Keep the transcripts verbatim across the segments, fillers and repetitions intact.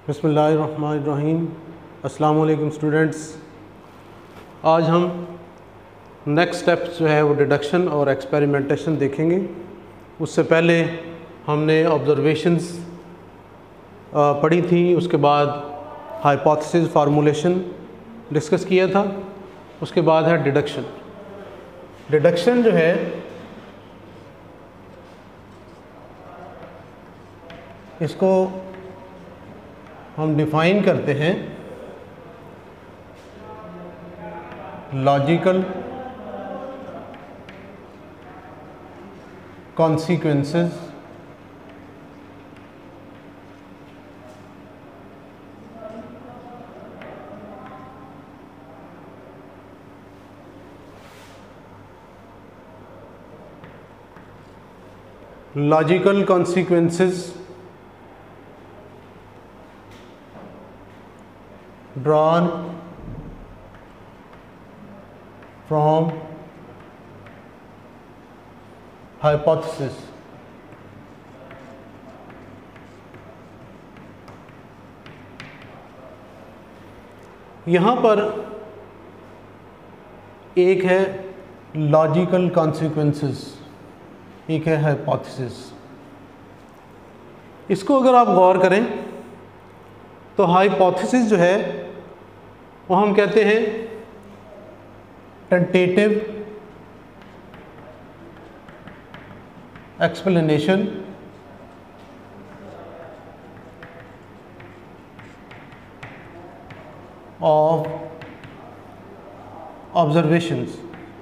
बिस्मिल्लाहिर्रहमानिर्रहीम। अस्सलाम वालेकुम स्टूडेंट्स। आज हम नेक्स्ट स्टेप्स जो है वो डिडक्शन और एक्सपेरिमेंटेशन देखेंगे। उससे पहले हमने ऑब्जर्वेशंस पढ़ी थी, उसके बाद हाइपोथेसिस फार्मूलेशन डिस्कस किया था, उसके बाद है डिडक्शन। डिडक्शन जो है इसको हम डिफ़ाइन करते हैं logical consequences logical consequences drawn from hypothesis। यहाँ पर एक है लॉजिकल कॉन्सिक्वेंसेस, एक है हाइपोथेसिस। इसको अगर आप गौर करें तो हाइपोथेसिस जो है वो हम कहते हैं टेंटेटिव एक्सप्लेनेशन ऑफ ऑब्जर्वेशंस।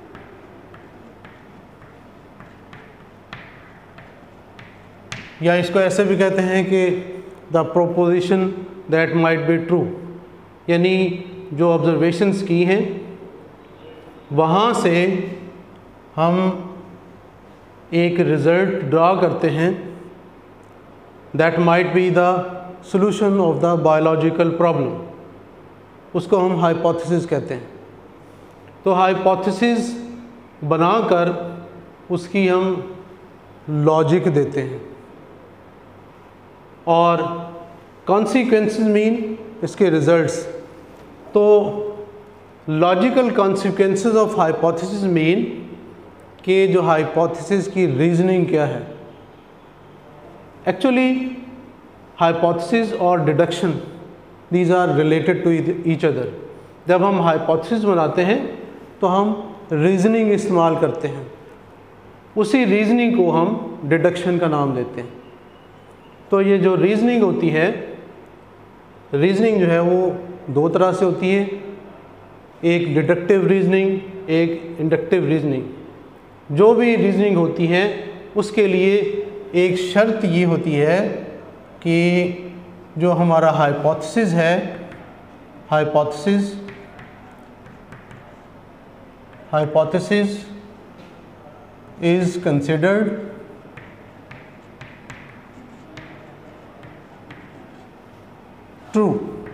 या इसको ऐसे भी कहते हैं कि the proposition that might be true, यानी जो ऑब्जर्वेशंस की हैं वहाँ से हम एक रिज़ल्ट ड्रा करते हैं that might be the solution of the biological problem. उसको हम हाइपोथेसिस कहते हैं। तो हाइपोथेसिस बनाकर उसकी हम लॉजिक देते हैं, और कॉन्सिक्वेंसेस मीन इसके रिजल्ट्स। तो logical consequences of hypothesis mean कि जो हाइपोथेसिस की रीजनिंग क्या है। एक्चुअली हाइपोथेसिस और deduction these are related to each other. जब हम हाइपोथेसिस बनाते हैं तो हम रीजनिंग इस्तेमाल करते हैं, उसी रीजनिंग को हम डिडक्शन का नाम देते हैं। तो ये जो रीजनिंग होती है, रीजनिंग जो है वो दो तरह से होती है, एक डिडक्टिव रीजनिंग, एक इंडक्टिव रीजनिंग। जो भी रीजनिंग होती है उसके लिए एक शर्त ये होती है कि जो हमारा हाइपोथेसिस है, hypothesis hypothesis is considered true.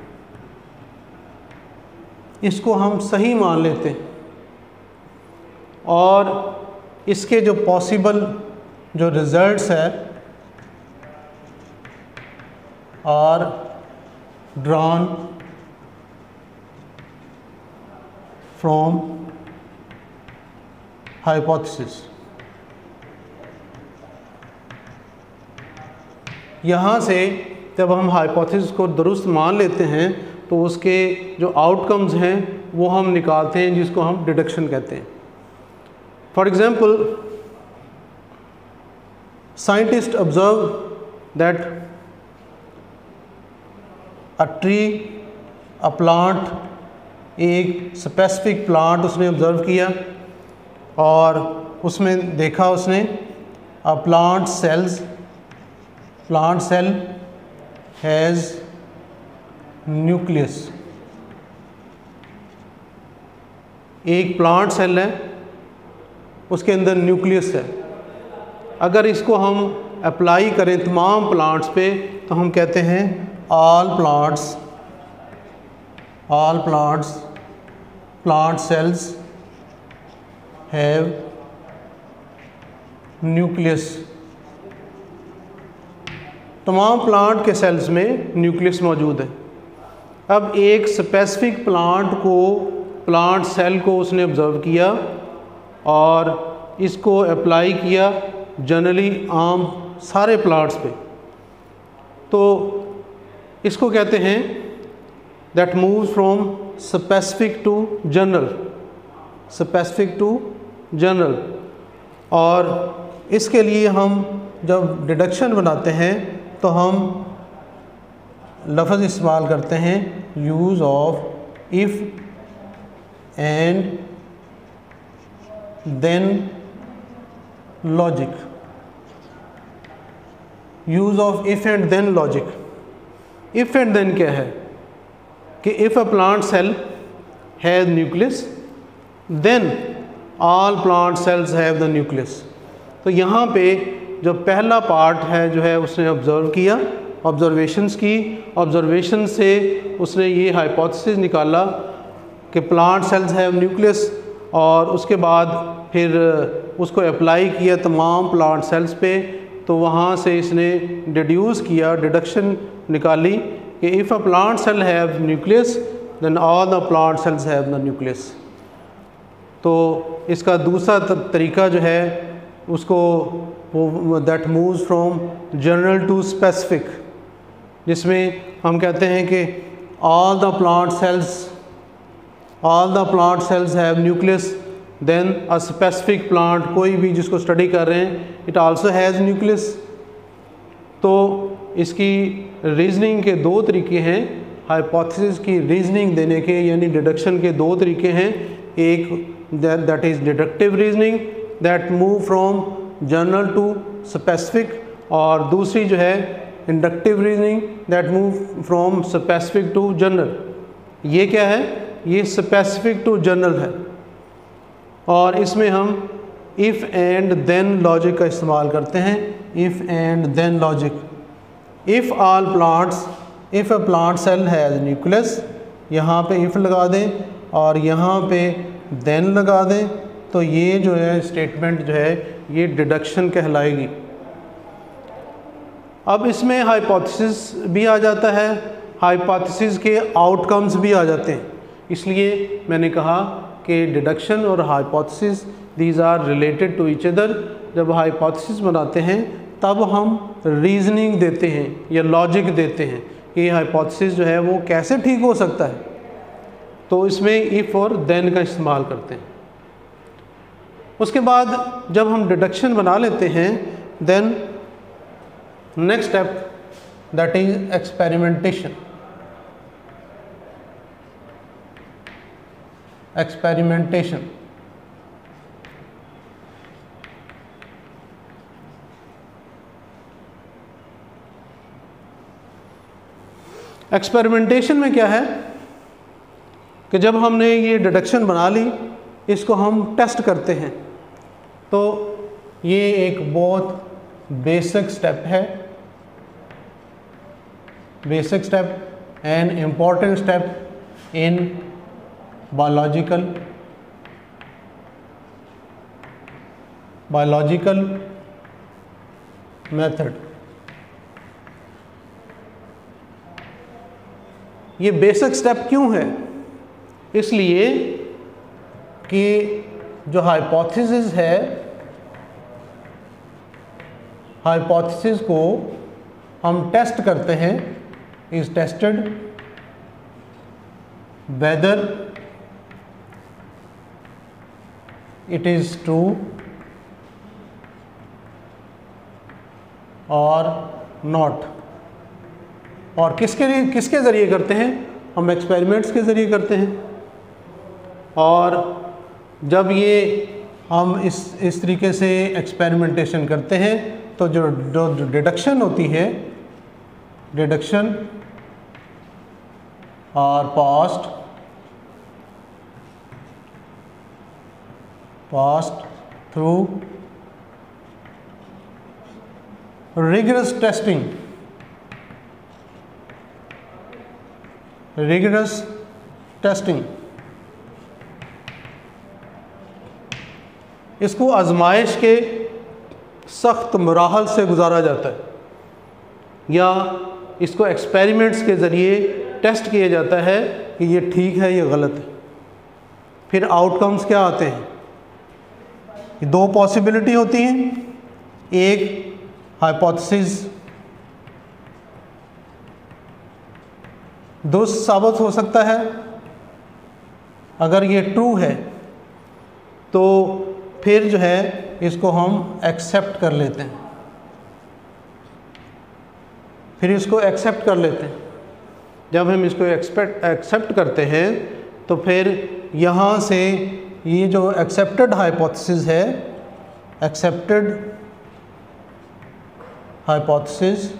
इसको हम सही मान लेते हैं, और इसके जो पॉसिबल जो रिजल्ट्स है आर ड्रॉन फ्रॉम हाइपोथेसिस। यहाँ से जब हम हाइपोथेसिस को दुरुस्त मान लेते हैं तो उसके जो आउटकम्स हैं वो हम निकालते हैं, जिसको हम डिडक्शन कहते हैं। For example, scientist observe that a tree, a plant, एक स्पेसिफिक प्लांट उसने ऑब्जर्व किया और उसमें देखा उसने a plant cells plant cell has nucleus. एक प्लांट सेल है, उसके अंदर न्यूक्लियस है। अगर इसको हम अप्लाई करें तमाम प्लांट्स पे तो हम कहते हैं all plants all plants plant cells have nucleus. तमाम प्लांट के सेल्स में न्यूक्लियस मौजूद है। अब एक स्पेसिफिक प्लांट को प्लांट सेल को उसने ऑब्ज़र्व किया और इसको अप्लाई किया जनरली आम सारे प्लांट्स पे, तो इसको कहते हैं that moves from specific to general, specific to general. और इसके लिए हम जब डिडक्शन बनाते हैं तो हम लफ्ज़ इस्तेमाल करते हैं use of if and then logic, use of if and then logic. If and then क्या है कि if a plant cell has nucleus then all plant cells have the nucleus. तो यहाँ पे जो पहला पार्ट है जो है उसने ऑब्ज़र्व किया, ऑब्ज़र्वेशंस की, ऑब्ज़र्वेशन से उसने ये हाइपोथेसिस निकाला कि प्लांट सेल्स हैव न्यूक्लियस, और उसके बाद फिर उसको अप्लाई किया तमाम प्लांट सेल्स पे, तो वहाँ से इसने डिड्यूस किया, डिडक्शन निकाली कि if a plant cell have nucleus then all the plant cells have the nucleus. तो इसका दूसरा तरीका जो है उसको that moves from general to specific, जिसमें हम कहते हैं कि all the plant cells all the plant cells have nucleus then a specific plant, कोई भी जिसको स्टडी कर रहे हैं, इट आल्सो हैज़ न्यूक्लियस। तो इसकी रीजनिंग के दो तरीके हैं, हाइपोथेसिस की रीजनिंग देने के यानी डिडक्शन के दो तरीके हैं। एक that is deductive reasoning that move from general to specific, और दूसरी जो है inductive reasoning that move from specific to general. ये क्या है? ये स्पेसिफिक टू जनरल है, और इसमें हम इफ़ एंड देन लॉजिक का इस्तेमाल करते हैं। If and then logic, if all plants if a plant cell has nucleus, यहाँ पे इफ़ लगा दें और यहाँ पे देन लगा दें, तो ये जो है स्टेटमेंट जो है ये डिडक्शन कहलाएगी। अब इसमें हाइपोथेसिस भी आ जाता है, हाइपोथेसिस के आउटकम्स भी आ जाते हैं, इसलिए मैंने कहा कि डिडक्शन और hypothesis these are related to each other. जब हाइपोथेसिस बनाते हैं तब हम रीजनिंग देते हैं या लॉजिक देते हैं कि ये हाइपोथेसिस जो है वो कैसे ठीक हो सकता है, तो इसमें इफ़ और देन का इस्तेमाल करते हैं। उसके बाद जब हम डिडक्शन बना लेते हैं then next step that is experimentation. Experimentation experimentation में क्या है कि जब हमने ये डिडक्शन बना ली, इसको हम टेस्ट करते हैं। तो ये एक बहुत बेसिक स्टेप है, basic step and important step in biological biological method. ये बेसिक स्टेप क्यों है? इसलिए कि जो हाइपोथेसिस है, हाइपोथेसिस को हम टेस्ट करते हैं, is tested whether it is true और नॉट। और किसके लिए किसके ज़रिए करते हैं? हम एक्सपेरिमेंट्स के ज़रिए करते हैं। और जब ये हम इस इस तरीके से एक्सपेरिमेंटेशन करते हैं तो जो जो डिडक्शन होती है, डिडक्शन और passed passed through rigorous testing rigorous testing इसको आजमाइश के सख्त मराहल से गुजारा जाता है। या इसको एक्सपेरिमेंट्स के ज़रिए टेस्ट किया जाता है कि ये ठीक है ये गलत है। फिर आउटकम्स क्या आते हैं, दो पॉसिबिलिटी होती हैं, एक हाइपोथेसिस दुरुस्त साबित हो सकता है, अगर ये ट्रू है तो फिर जो है इसको हम एक्सेप्ट कर लेते हैं, फिर इसको एक्सेप्ट कर लेते हैं। जब हम इसको एक्सपेक्ट एक्सेप्ट करते हैं तो फिर यहाँ से ये जो एक्सेप्टेड हाइपोथेसिस है, accepted hypothesis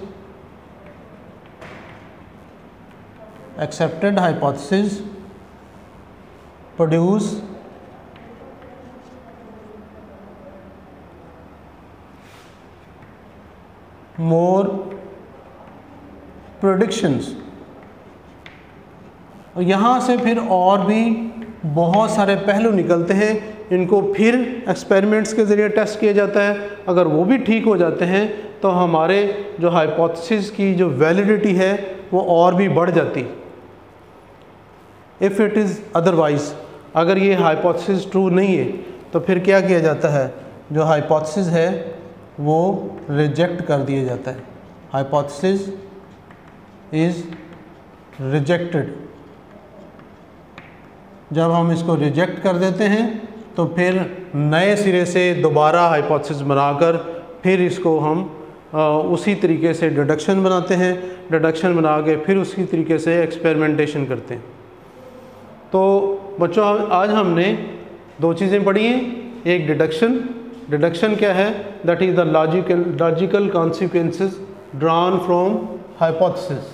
accepted hypothesis produce more predictions। और यहाँ से फिर और भी बहुत सारे पहलू निकलते हैं, इनको फिर एक्सपेरिमेंट्स के ज़रिए टेस्ट किया जाता है। अगर वो भी ठीक हो जाते हैं तो हमारे जो हाइपोथेसिस की जो वैलिडिटी है वो और भी बढ़ जाती। इफ़ इट इज़ अदरवाइज़, अगर ये हाइपोथेसिस ट्रू नहीं है तो फिर क्या किया जाता है, जो हाइपोथेसिस है वो रिजेक्ट कर दिया जाता है। Hypothesis is rejected. जब हम इसको रिजेक्ट कर देते हैं तो फिर नए सिरे से दोबारा हाइपोथेसिस बनाकर फिर इसको हम आ, उसी तरीके से डिडक्शन बनाते हैं, डिडक्शन बना के फिर उसी तरीके से एक्सपेरिमेंटेशन करते हैं। तो बच्चों आज हमने दो चीज़ें पढ़ी हैं, एक डिडक्शन, डिडक्शन क्या है, that is the logical logical consequences drawn from hypothesis.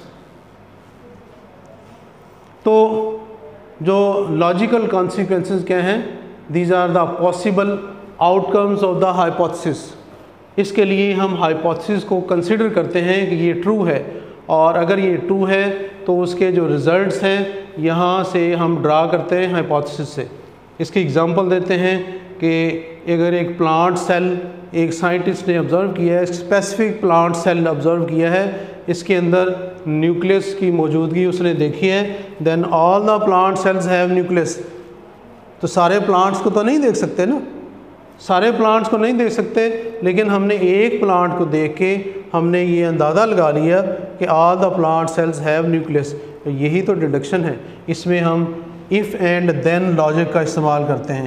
तो जो लॉजिकल कॉन्सिक्वेंसेस क्या हैं, these are the possible outcomes of the hypothesis. इसके लिए हम हाइपोथेसिस को कंसिडर करते हैं कि ये ट्रू है, और अगर ये ट्रू है तो उसके जो रिज़ल्ट्स हैं यहाँ से हम ड्रा करते हैं हाइपोथेसिस से। इसकी एग्जांपल देते हैं कि अगर एक प्लांट सेल एक साइंटिस्ट ने ऑब्ज़र्व किया है, स्पेसिफिक प्लांट सेल ऑब्ज़र्व किया है, इसके अंदर न्यूक्लियस की मौजूदगी उसने देखी है, then all the plant cells have nucleus. तो सारे प्लांट्स को तो नहीं देख सकते ना, सारे प्लांट्स को नहीं देख सकते, लेकिन हमने एक प्लांट को देख के हमने ये अंदाज़ा लगा लिया कि all the plant cells have nucleus. यही तो डिडक्शन है। इसमें हम इफ़ एंड देन लॉजिक का इस्तेमाल करते हैं।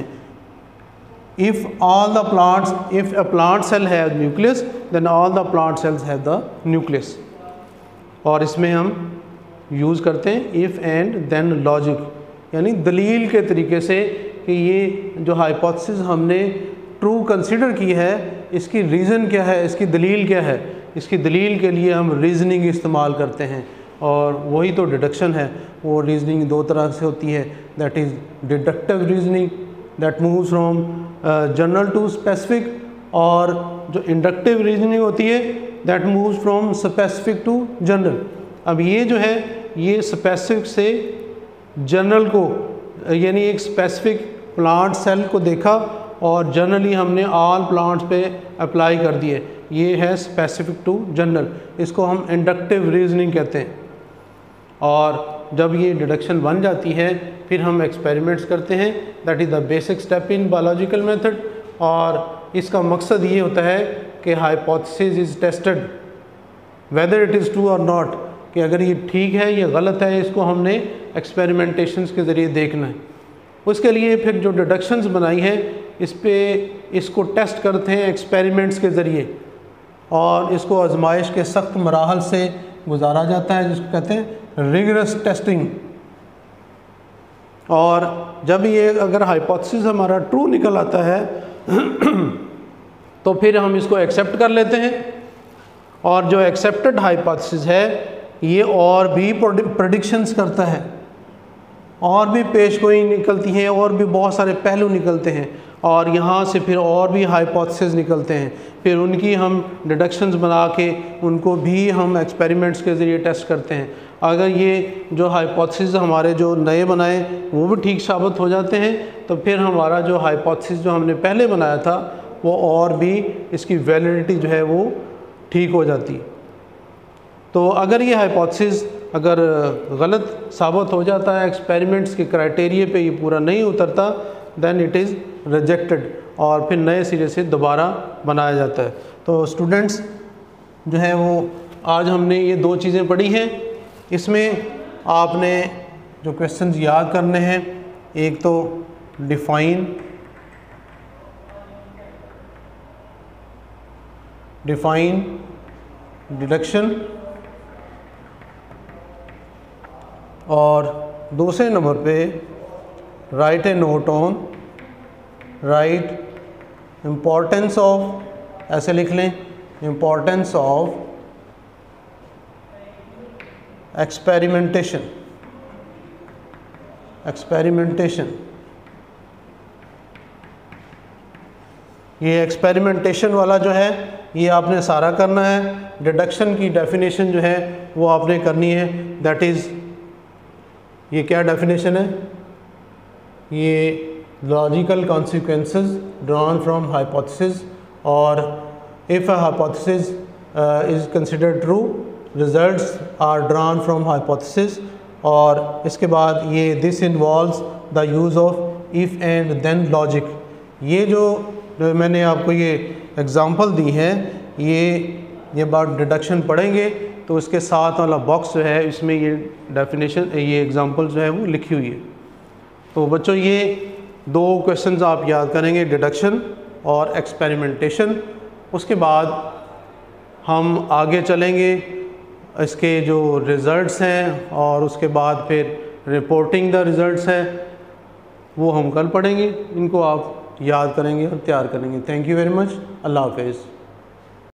If all the plants if a plant cell have nucleus then all the plant cells have the nucleus. और इसमें हम यूज़ करते हैं इफ़ एंड देन लॉजिक, यानी दलील के तरीके से कि ये जो हाइपोथेसिस हमने ट्रू कंसिडर की है, इसकी रीज़न क्या है, इसकी दलील क्या है। इसकी दलील के लिए हम रीज़निंग इस्तेमाल करते हैं, और वही तो डिडक्शन है। वो रीज़निंग दो तरह से होती है, that is deductive reasoning that moves from general to specific, और जो इंडक्टिव रीज़निंग होती है that moves from specific to general. अब ये जो है ये स्पेसिफिक से जनरल को, यानी एक स्पेसिफिक प्लांट सेल को देखा और जनरली हमने ऑल प्लांट्स पे अप्लाई कर दिए, ये है स्पेसिफिक टू जनरल। इसको हम इंडक्टिव रीजनिंग कहते हैं। और जब ये डिडक्शन बन जाती है फिर हम एक्सपेरिमेंट्स करते हैं, that is the basic step in biological method. और इसका मकसद ये होता है कि hypothesis is tested whether it is true और नॉट, कि अगर ये ठीक है या गलत है, इसको हमने एक्सपेरिमेंटेशंस के ज़रिए देखना है। उसके लिए फिर जो डिडक्शंस बनाई है इस पे इसको टेस्ट करते हैं एक्सपेरिमेंट्स के ज़रिए, और इसको आजमाइश के सख्त मराहल से गुजारा जाता है, जिसको कहते हैं रिगरस टेस्टिंग। और जब ये अगर हाइपोथेसिस हमारा ट्रू निकल आता है तो फिर हम इसको एक्सेप्ट कर लेते हैं। और जो एक्सेप्टेड हाइपोथेसिस है ये और भी प्रेडिक्शंस करता है, और भी पेशगोई निकलती हैं, और भी बहुत सारे पहलू निकलते हैं, और यहाँ से फिर और भी हाइपोथेसिस निकलते हैं। फिर उनकी हम डिडक्शंस बना के उनको भी हम एक्सपेरिमेंट्स के ज़रिए टेस्ट करते हैं। अगर ये जो हाइपोथेसिस हमारे जो नए बनाए वो भी ठीक साबित हो जाते हैं तो फिर हमारा जो हाइपोथेसिस जो हमने पहले बनाया था वो और भी इसकी वैलिडिटी जो है वो ठीक हो जाती है। तो अगर ये हाइपोथेसिस अगर गलत साबित हो जाता है, एक्सपेरिमेंट्स के क्राइटेरिया पे ये पूरा नहीं उतरता, देन इट इज़ रिजेक्टेड और फिर नए सिरे से दोबारा बनाया जाता है। तो स्टूडेंट्स जो है वो आज हमने ये दो चीज़ें पढ़ी हैं। इसमें आपने जो क्वेश्चंस याद करने हैं, एक तो डिफाइन डिफाइन डिडक्शन और दूसरे नंबर पे write a note on write importance of, ऐसे लिख लें, इम्पोर्टेंस ऑफ एक्सपेरिमेंटेशन एक्सपेरिमेंटेशन ये एक्सपेरिमेंटेशन वाला जो है ये आपने सारा करना है। डिडक्शन की डेफिनेशन जो है वो आपने करनी है, दैट इज़, ये क्या डेफिनेशन है, ये logical consequences drawn from hypothesis, और if a hypothesis is considered true, results are drawn from hypothesis. और इसके बाद ये this involves the use of if and then logic. ये जो जो मैंने आपको ये एग्ज़ाम्पल दी हैं, ये ये बात डिडक्शन पढ़ेंगे तो इसके साथ वाला बॉक्स जो है इसमें ये डेफिनेशन, ये एग्ज़ाम्पल जो है वो लिखी हुई है। तो बच्चों ये दो क्वेश्चंस आप याद करेंगे, डिडक्शन और एक्सपेरिमेंटेशन। उसके बाद हम आगे चलेंगे, इसके जो रिज़ल्ट्स हैं और उसके बाद फिर रिपोर्टिंग द रिज़ल्ट्स हैं वो हम कल पढ़ेंगे। इनको आप याद करेंगे और तैयार करेंगे। Thank you very much. अल्लाह हाफ़िज़।